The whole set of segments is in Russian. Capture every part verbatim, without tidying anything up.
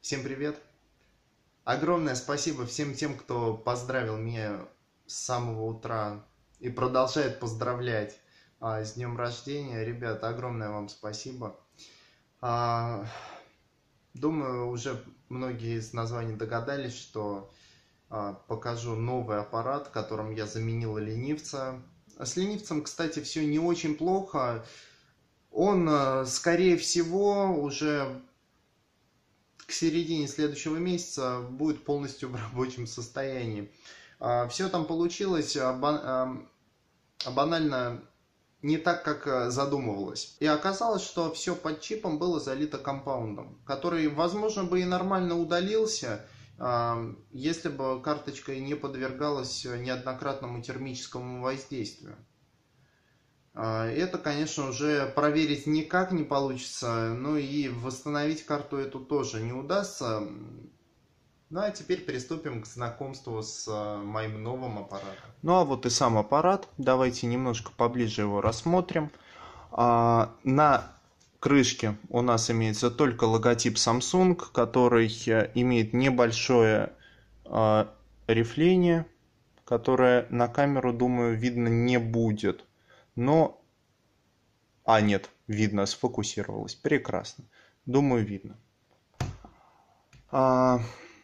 Всем привет! Огромное спасибо всем тем, кто поздравил меня с самого утра и продолжает поздравлять а, с днем рождения. Ребята, огромное вам спасибо. А, думаю, уже многие из названий догадались, что а, покажу новый аппарат, которым я заменил ленивца. А с ленивцем, кстати, все не очень плохо. Он, а, скорее всего, уже к середине следующего месяца будет полностью в рабочем состоянии. Все там получилось банально не так, как задумывалось. И оказалось, что все под чипом было залито компаундом, который, возможно, бы и нормально удалился, если бы карточка не подвергалась неоднократному термическому воздействию. Это, конечно, уже проверить никак не получится, ну и восстановить карту эту тоже не удастся. Ну а теперь приступим к знакомству с моим новым аппаратом. Ну а вот и сам аппарат. Давайте немножко поближе его рассмотрим. На крышке у нас имеется только логотип Samsung, который имеет небольшое рифление, которое на камеру, думаю, видно не будет. Но... А, нет, видно, сфокусировалось. Прекрасно. Думаю, видно. А...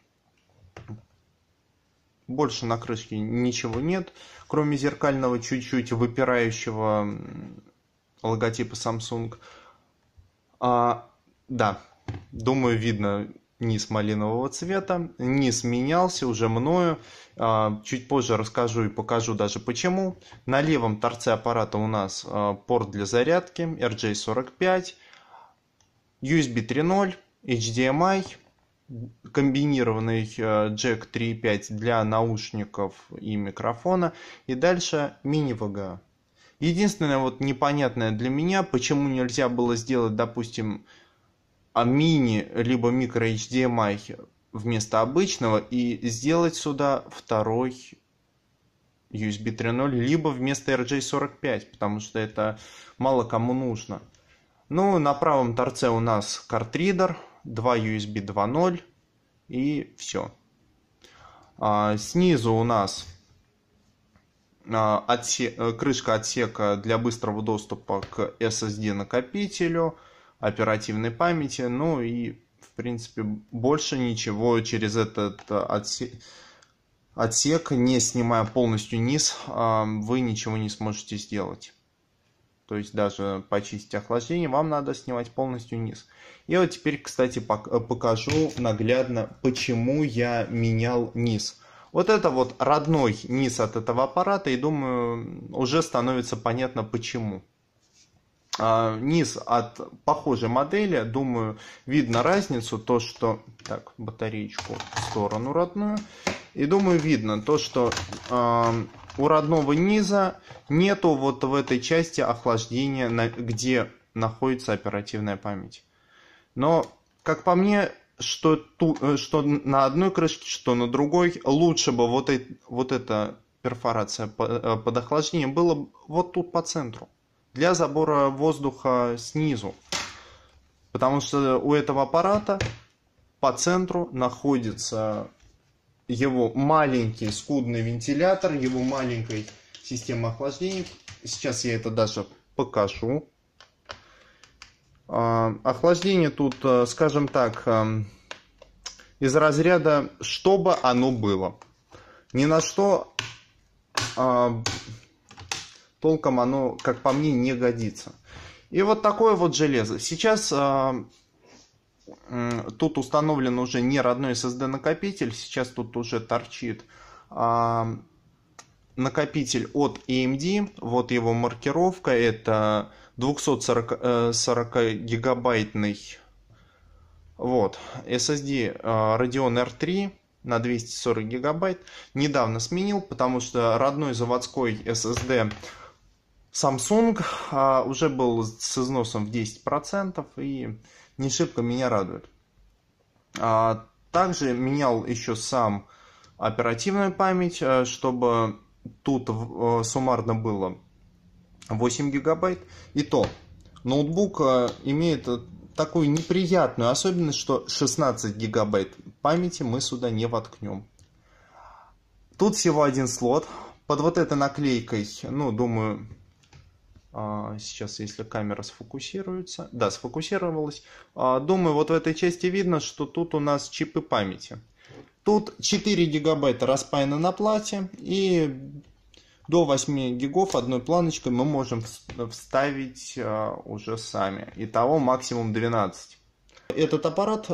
Больше на крышке ничего нет, кроме зеркального, чуть-чуть выпирающего логотипа Samsung. А, да, думаю, видно низ малинового цвета. Низ менялся уже мною. А, чуть позже расскажу и покажу даже почему. На левом торце аппарата у нас а, порт для зарядки эр джей сорок пять, ю эс би три ноль, эйч ди эм ай, комбинированный джек три и пять для наушников и микрофона, и дальше мини-ви джи а. Единственное вот непонятное для меня, почему нельзя было сделать, допустим, а мини либо микро эйч ди эм ай вместо обычного и сделать сюда второй ю эс би три ноль, либо вместо эр джей сорок пять, потому что это мало кому нужно. Ну, на правом торце у нас картридер, два ю эс би два ноль и все. А, снизу у нас а, отсек, крышка отсека для быстрого доступа к эс эс ди накопителю, оперативной памяти, ну и в принципе больше ничего через этот отсек, отсек, не снимая полностью низ, а, вы ничего не сможете сделать. То есть даже почистить охлаждение вам надо снимать полностью низ. И вот теперь, кстати, покажу наглядно, почему я менял низ. Вот это вот родной низ от этого аппарата, и думаю, уже становится понятно почему. А, низ от похожей модели, думаю, видно разницу, то что... Так, батареечку в сторону родную. И думаю, видно то, что... А, у родного низа нету вот в этой части охлаждения, где находится оперативная память. Но, как по мне, что, ту, что на одной крышке, что на другой, лучше бы вот, и, вот эта перфорация под охлаждением было вот тут по центру. Для забора воздуха снизу. Потому что у этого аппарата по центру находится... его маленький скудный вентилятор, его маленькая система охлаждения. Сейчас я это даже покажу. Охлаждение тут, скажем так, из разряда «чтобы оно было». Ни на что толком оно, как по мне, не годится. И вот такое вот железо. Сейчас... Тут установлен уже не родной эс эс ди накопитель, сейчас тут уже торчит а, накопитель от эй эм ди, вот его маркировка, это двухсот сорока гигабайтный вот, эс эс ди а, Radeon эр три на двести сорок гигабайт. Недавно сменил, потому что родной заводской эс эс ди Samsung а, уже был с износом в десять процентов и не шибко меня радует. А, также менял еще сам оперативную память, чтобы тут суммарно было восемь гигабайт. И то ноутбук имеет такую неприятную особенность, что шестнадцать гигабайт памяти мы сюда не воткнем. Тут всего один слот. Под вот этой наклейкой, ну, думаю, сейчас, если камера сфокусируется, да, сфокусировалась, думаю, вот в этой части видно, что тут у нас чипы памяти. Тут четыре гигабайта распаяно на плате, и до восьми гигов одной планочкой мы можем вставить уже сами. Итого максимум двенадцать. Этот аппарат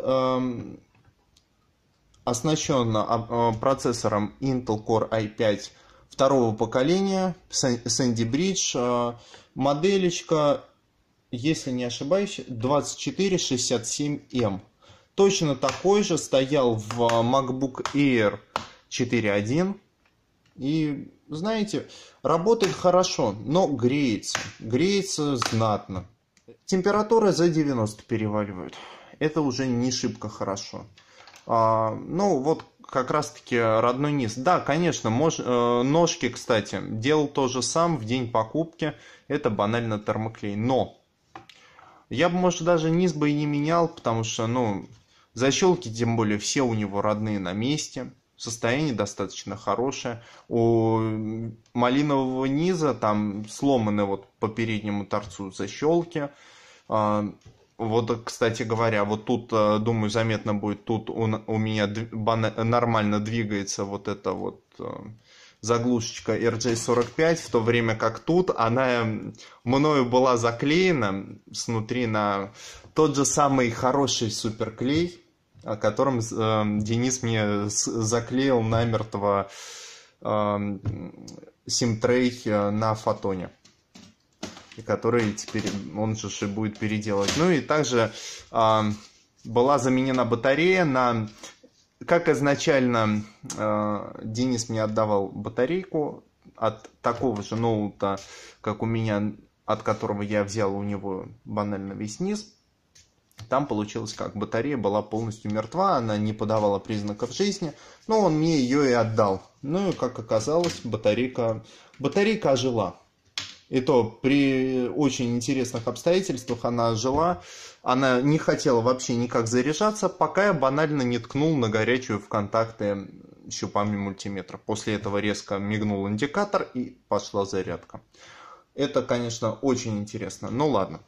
оснащен процессором Intel Core ай пять второго поколения, Sandy Bridge, моделечка, если не ошибаюсь, двадцать четыре шестьдесят семь эм. Точно такой же стоял в MacBook Air четыре точка один. И, знаете, работает хорошо, но греется. Греется знатно. Температура за девяносто переваливает. Это уже не шибко хорошо. А, ну, вот как раз-таки родной низ. Да, конечно, мож, э, ножки, кстати, делал тоже сам в день покупки. Это банально термоклей. Но я бы, может, даже низ бы и не менял, потому что, ну, защелки, тем более, все у него родные на месте. Состояние достаточно хорошее. У малинового низа там сломаны вот по переднему торцу защелки. Вот, кстати говоря, вот тут, думаю, заметно будет, тут у, у меня нормально двигается вот эта вот заглушечка эр джей сорок пять, в то время как тут она мною была заклеена снутри на тот же самый хороший суперклей, о котором э, Денис мне заклеил намертво э, симтрей на фотоне, и который теперь он же и будет переделать. Ну и также э, была заменена батарея на, как изначально э, Денис мне отдавал батарейку от такого же ноута, как у меня, от которого я взял у него банально весь низ. Там получилось как, батарея была полностью мертва, она не подавала признаков жизни, но он мне ее и отдал. Ну и как оказалось, батарейка, батарейка ожила. И то при очень интересных обстоятельствах она ожила, она не хотела вообще никак заряжаться, пока я банально не ткнул на горячую в контакты щупами мультиметра. После этого резко мигнул индикатор и пошла зарядка. Это, конечно, очень интересно. Ну ладно.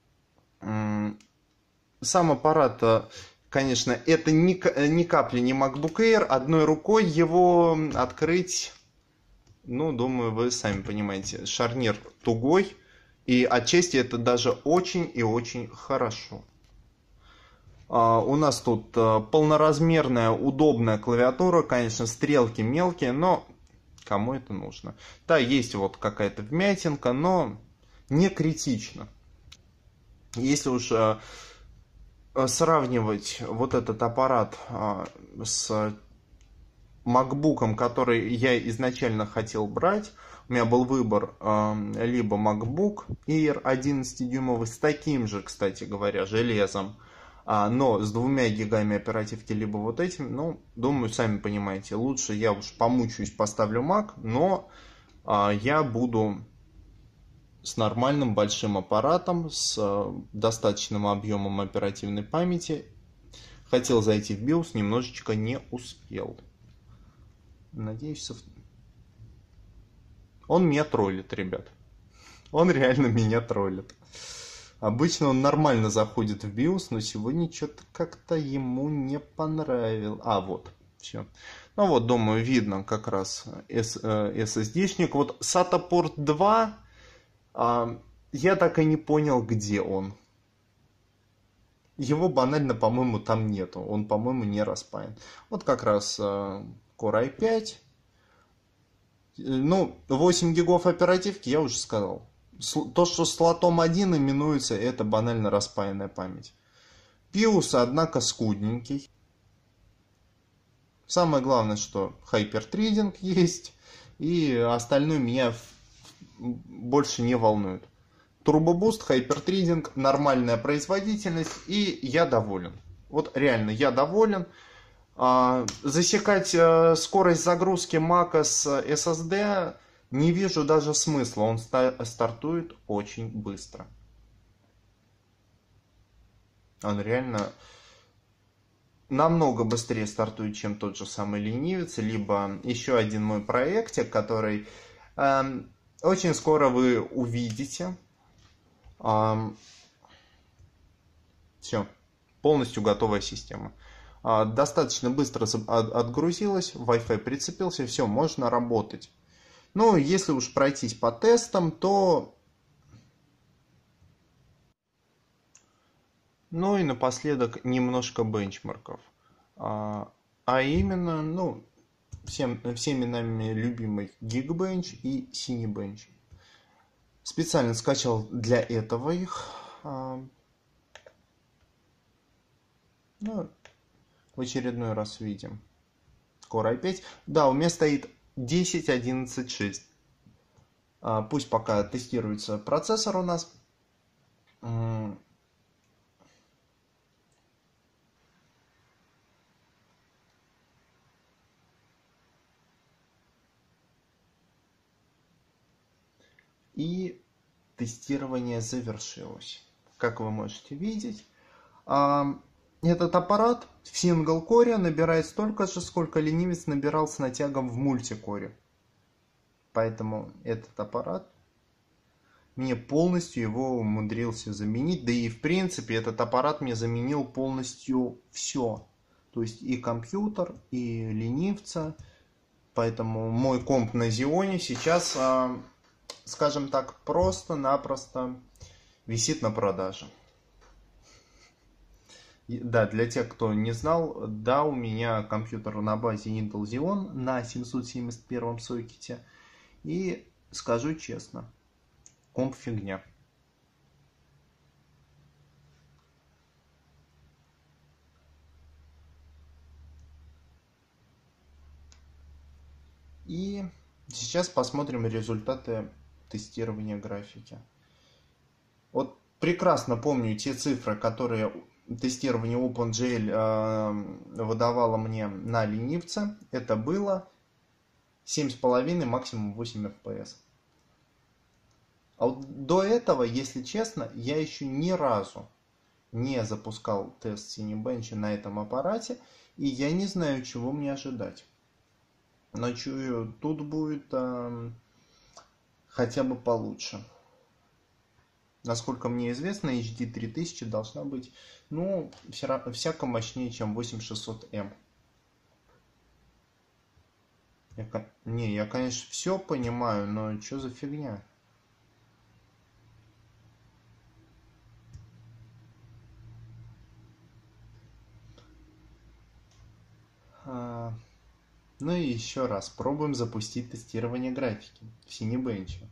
Сам аппарат, конечно, это ни, ни капли не MacBook Air. Одной рукой его открыть, ну, думаю, вы сами понимаете, шарнир тугой. И отчасти это даже очень и очень хорошо. А, у нас тут полноразмерная, удобная клавиатура. Конечно, стрелки мелкие, но кому это нужно? Да, есть вот какая-то вмятинка, но не критично. Если уж сравнивать вот этот аппарат с MacBook'ом, который я изначально хотел брать, у меня был выбор либо MacBook Air одиннадцатидюймовый с таким же, кстати говоря, железом, но с двумя гигами оперативки, либо вот этим, ну, думаю, сами понимаете, лучше я уж помучаюсь, поставлю Mac, но я буду с нормальным большим аппаратом, с достаточным объемом оперативной памяти. Хотел зайти в биос, немножечко не успел. Надеюсь, сов... он меня троллит, ребят. Он реально меня троллит. Обычно он нормально заходит в биос, но сегодня что-то как-то ему не понравилось. А, вот, все. Ну вот, думаю, видно как раз эс эс ди-шник. Вот сата порт два... я так и не понял, где он. Его банально, по-моему, там нету. Он, по-моему, не распаян. Вот как раз Core ай пять. Ну, восемь гигов оперативки, я уже сказал. То, что слотом один именуется, это банально распаянная память. пиус, однако, скудненький. Самое главное, что хайпертрединг есть. И остальное меня больше не волнует. Турбобуст, хайпертрединг, нормальная производительность, и я доволен. Вот реально, я доволен. А, засекать а, скорость загрузки Mac с эс эс ди не вижу даже смысла. Он ста- стартует очень быстро. Он реально намного быстрее стартует, чем тот же самый ленивец, либо еще один мой проектик, который э, очень скоро вы увидите. Э, все, полностью готовая система. Э, достаточно быстро отгрузилась, Wi-Fi прицепился, все, можно работать. Ну, если уж пройтись по тестам, то... Ну и напоследок немножко бенчмарков. А, а именно, ну, всем, всеми нами любимый Geekbench и Cinebench. Специально скачал для этого их. А, ну, в очередной раз видим. Core ай пять. Да, у меня стоит десять одиннадцать шесть. А, пусть пока тестируется процессор у нас. И тестирование завершилось. Как вы можете видеть, этот аппарат в сингл-коре набирает столько же, сколько ленивец набирал с натягом в мультикоре. Поэтому этот аппарат мне полностью его умудрился заменить. Да и в принципе этот аппарат мне заменил полностью все. То есть и компьютер, и ленивца. Поэтому мой комп на Xeon сейчас... скажем так, просто-напросто висит на продаже. Да, для тех, кто не знал, да, у меня компьютер на базе Intel Xeon на семьсот семьдесят первом сокете. И скажу честно, комп фигня. И сейчас посмотрим результаты тестирования графики. Вот прекрасно помню те цифры, которые тестирование OpenGL э, выдавало мне на ленивце. Это было семь с половиной, максимум восемь эф пи эс. А вот до этого, если честно, я еще ни разу не запускал тест Cinebench на этом аппарате, и я не знаю, чего мне ожидать. Но чую, тут будет э, хотя бы получше. Насколько мне известно, эйч ди три тысячи должна быть, ну, вся, всяко мощнее, чем восемь шестьсот эм. Я, не, я, конечно, все понимаю, но что за фигня? А, ну и еще раз, пробуем запустить тестирование графики в Cinebench.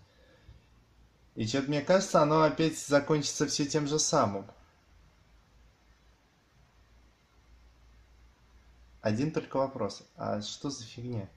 И что-то мне кажется, оно опять закончится все тем же самым. Один только вопрос. А что за фигня?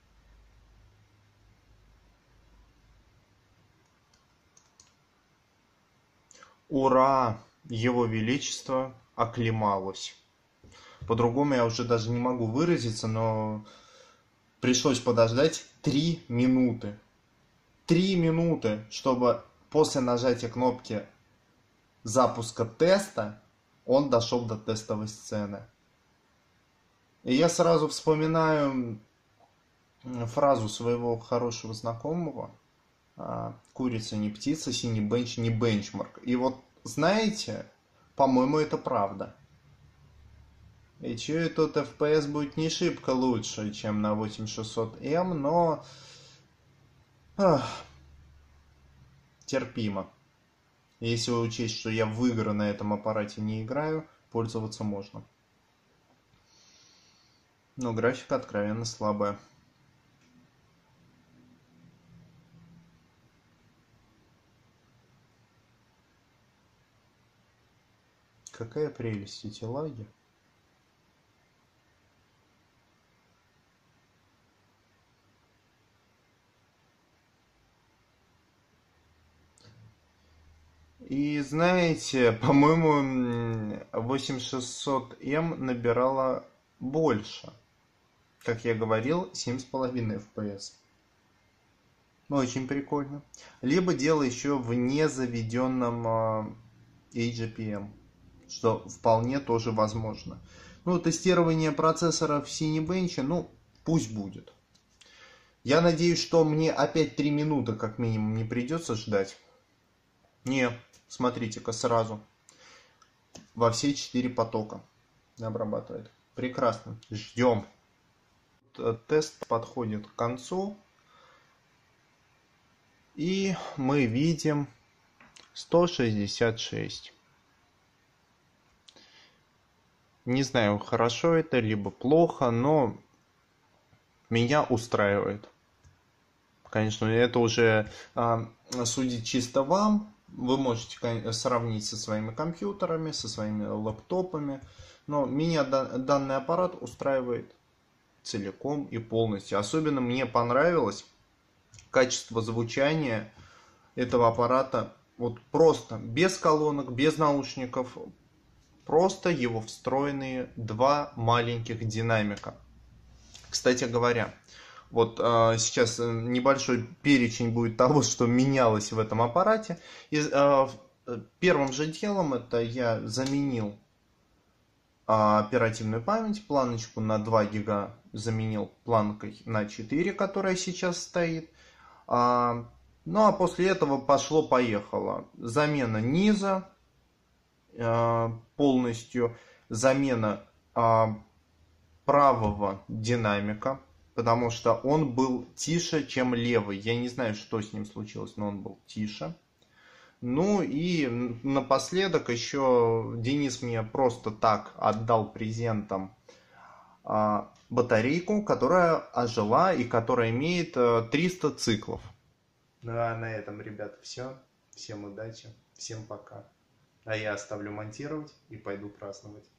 Ура! Его Величество оклемалось. По-другому я уже даже не могу выразиться, но пришлось подождать три минуты. Три минуты, чтобы после нажатия кнопки запуска теста он дошел до тестовой сцены. И я сразу вспоминаю фразу своего хорошего знакомого: курица не птица, Cinebench не бенчмарк. И вот знаете, по-моему, это правда. И чую, тут эф пи эс будет не шибко лучше, чем на восемь шестьсот эм, но ах, терпимо. Если учесть, что я в игры на этом аппарате не играю, пользоваться можно. Но графика откровенно слабая. Какая прелесть эти лаги. И знаете, по-моему, восемь шестьсот эм набирала больше. Как я говорил, семь с половиной эф пи эс. Очень прикольно. Либо дело еще в незаведенном эйч джи пи эм. что вполне тоже возможно. Ну, тестирование процессора в Cinebench, ну, пусть будет. Я надеюсь, что мне опять три минуты как минимум не придется ждать. Не, смотрите-ка сразу. Во все четыре потока обрабатывает. Прекрасно. Ждем. Тест подходит к концу. И мы видим сто шестьдесят шесть. Не знаю, хорошо это, либо плохо, но меня устраивает. Конечно, это уже а, судить чисто вам. Вы можете сравнить со своими компьютерами, со своими лэптопами. Но меня данный аппарат устраивает целиком и полностью. Особенно мне понравилось качество звучания этого аппарата. Вот просто, без колонок, без наушников. Просто его встроенные два маленьких динамика. Кстати говоря, вот э, сейчас небольшой перечень будет того, что менялось в этом аппарате. И, э, первым же делом это я заменил э, оперативную память, планочку на два гига заменил планкой на четыре, которая сейчас стоит. А, ну а после этого пошло-поехало. Замена низа э, полностью, замена э, правого динамика, потому что он был тише, чем левый. Я не знаю, что с ним случилось, но он был тише. Ну и напоследок еще Денис мне просто так отдал презентом а, батарейку, которая ожила и которая имеет а, триста циклов. Ну а на этом, ребята, все. Всем удачи, всем пока. А я оставлю монтировать и пойду праздновать.